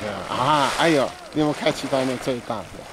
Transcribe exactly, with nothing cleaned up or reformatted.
对啊，啊，哎呦，你有没有开启到那最大的？